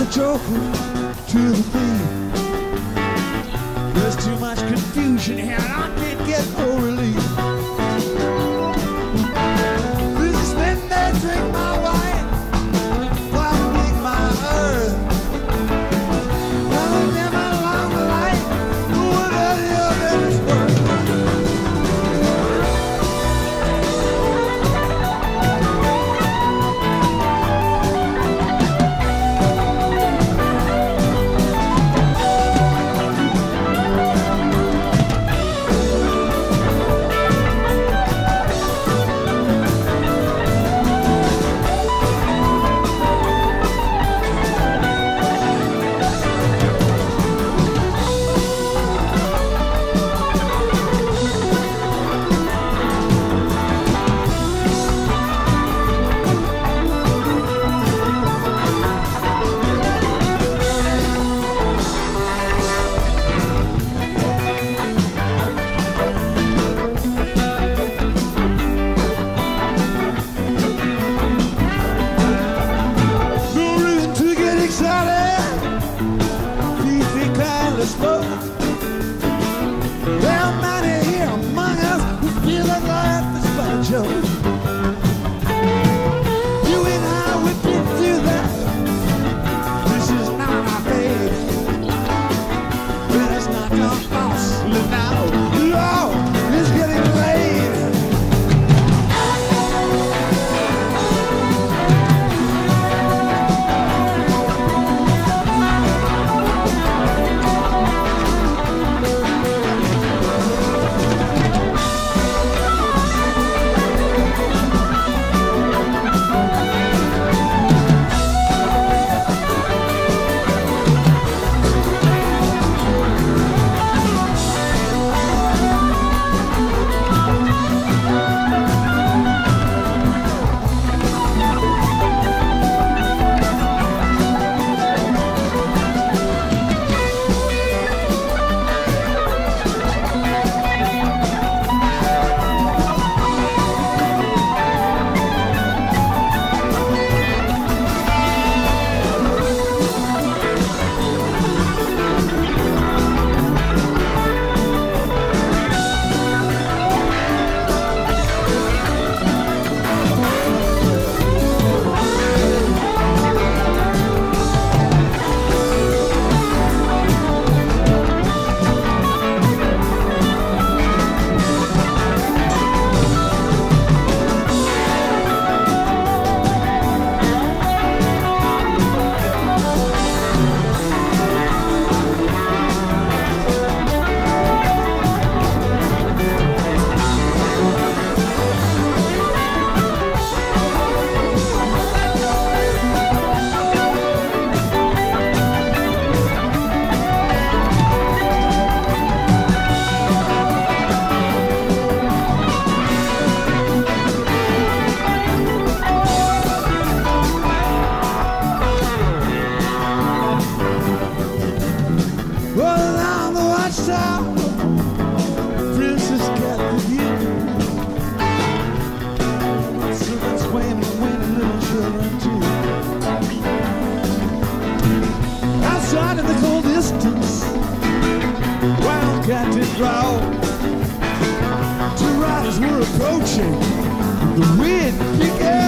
joker to the thief. There's too much confusion here and I can't get no relief. Businessmen, they drink my wine while I dig my earth. I'll never along the light without your very worth. There are many here among us who feel that life is but a joke. You and I, we've been through that. This is not our fate. Let us not come falsely now. Lord, it's getting late. Princess got the view. Servants waiting, little children too. Outside in the cold distance, wildcat did growl. Two riders were approaching. The wind began.